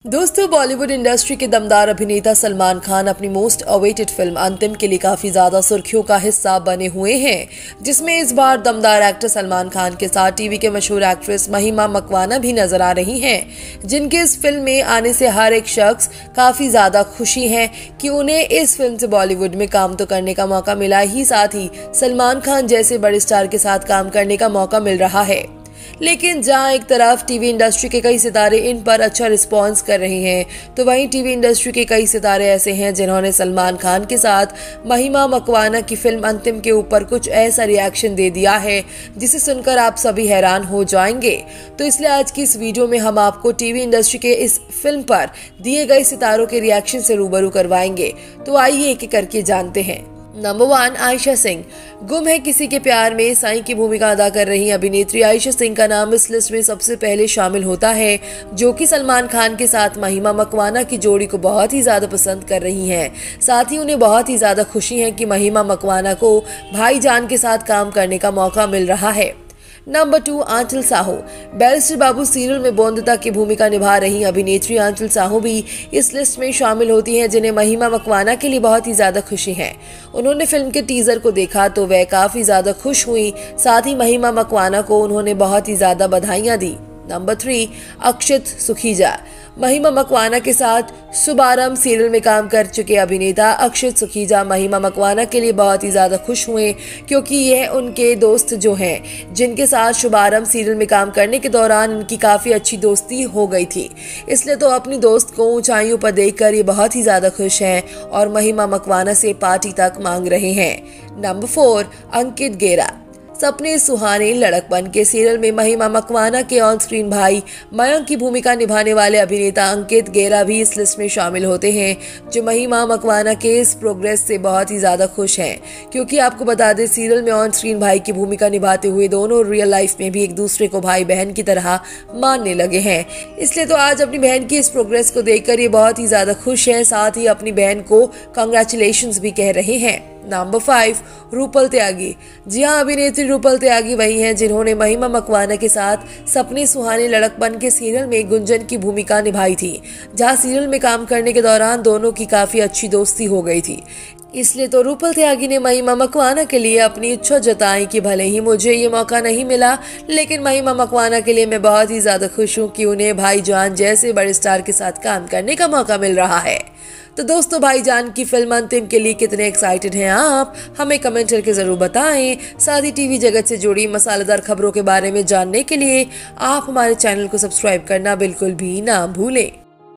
दोस्तों, बॉलीवुड इंडस्ट्री के दमदार अभिनेता सलमान खान अपनी मोस्ट अवेटेड फिल्म अंतिम के लिए काफी ज्यादा सुर्खियों का हिस्सा बने हुए हैं, जिसमें इस बार दमदार एक्टर सलमान खान के साथ टीवी के मशहूर एक्ट्रेस महिमा मकवाना भी नजर आ रही हैं, जिनके इस फिल्म में आने से हर एक शख्स काफी ज्यादा खुशी है कि उन्हें इस फिल्म से बॉलीवुड में काम तो करने का मौका मिला ही, साथ ही सलमान खान जैसे बड़े स्टार के साथ काम करने का मौका मिल रहा है। लेकिन जहां एक तरफ टीवी इंडस्ट्री के कई सितारे इन पर अच्छा रिस्पांस कर रहे हैं, तो वहीं टीवी इंडस्ट्री के कई सितारे ऐसे हैं जिन्होंने सलमान खान के साथ महिमा मकवाना की फिल्म अंतिम के ऊपर कुछ ऐसा रिएक्शन दे दिया है जिसे सुनकर आप सभी हैरान हो जाएंगे। तो इसलिए आज की इस वीडियो में हम आपको टीवी इंडस्ट्री के इस फिल्म पर दिए गए सितारों के रिएक्शन से रूबरू करवाएंगे। तो आइए एक एक करके जानते हैं। नंबर 1, आयशा सिंह। गुम है किसी के प्यार में साईं की भूमिका अदा कर रही अभिनेत्री आयशा सिंह का नाम इस लिस्ट में सबसे पहले शामिल होता है, जो कि सलमान खान के साथ महिमा मकवाना की जोड़ी को बहुत ही ज्यादा पसंद कर रही हैं। साथ ही उन्हें बहुत ही ज्यादा खुशी है कि महिमा मकवाना को भाईजान के साथ काम करने का मौका मिल रहा है। Number 2, Anchal Sahu. Barrister Babu serial में बोंदता की भूमिका निभा रही अभिनेत्री आंचल साहू भी इस लिस्ट में शामिल होती हैं, जिन्हें महिमा मकवाना के लिए बहुत ही ज्यादा खुशी है। उन्होंने फिल्म के टीजर को देखा तो वह काफी ज्यादा खुश हुई, साथ ही महिमा मकवाना को उन्होंने बहुत ही ज्यादा बधाइयां दी। नंबर 3, अक्षित सुखीजा। महिमा मकवाना के साथ शुभारंभ सीरियल में काम कर चुके अभिनेता अक्षित सुखीजा महिमा मकवाना के लिए बहुत ही ज्यादा खुश हुए, क्योंकि यह उनके दोस्त जो हैं, जिनके साथ शुभारंभ सीरियल में काम करने के दौरान इनकी काफी अच्छी दोस्ती हो गई थी। इसलिए तो अपनी दोस्त को ऊंचाइयों पर देखकर ये बहुत ही ज्यादा खुश हैं और महिमा मकवाना से पार्टी तक मांग रहे हैं। नंबर 4, अंकित गेरा। सपने सुहाने लड़कपन के सीरियल में महिमा मकवाना के ऑन स्क्रीन भाई मयंक की भूमिका निभाने वाले अभिनेता अंकित गेरा भी इस लिस्ट में शामिल होते हैं, जो महिमा मकवाना के इस प्रोग्रेस से बहुत ही ज्यादा खुश हैं, क्योंकि आपको बता दें सीरियल में ऑन स्क्रीन भाई की भूमिका निभाते हुए दोनों रियल लाइफ में भी एक दूसरे को भाई बहन की तरह मानने लगे हैं। इसलिए तो आज अपनी बहन की इस प्रोग्रेस को देखकर ये बहुत ही ज्यादा खुश हैं, साथ ही अपनी बहन को कांग्रेचुलेशंस भी कह रहे हैं। नंबर 5, रूपल त्यागी। जी हाँ, अभिनेत्री रूपल त्यागी वही हैं जिन्होंने महिमा मकवाना के साथ सपने सुहाने लड़कपन के सीरियल में गुंजन की भूमिका निभाई थी, जहाँ सीरियल में काम करने के दौरान दोनों की काफी अच्छी दोस्ती हो गई थी। इसलिए तो रूपल त्यागी ने महिमा मकवाना के लिए अपनी इच्छा जताई कि भले ही मुझे ये मौका नहीं मिला, लेकिन महिमा मकवाना के लिए मैं बहुत ही ज्यादा खुश हूँ कि उन्हें भाईजान जैसे बड़े स्टार के साथ काम करने का मौका मिल रहा है। तो दोस्तों, भाईजान की फिल्म अंतिम के लिए कितने एक्साइटेड हैं आप, हमें कमेंट करके जरूर बताएं। साथ ही टीवी जगत से जुड़ी मसालेदार खबरों के बारे में जानने के लिए आप हमारे चैनल को सब्सक्राइब करना बिल्कुल भी ना भूलें।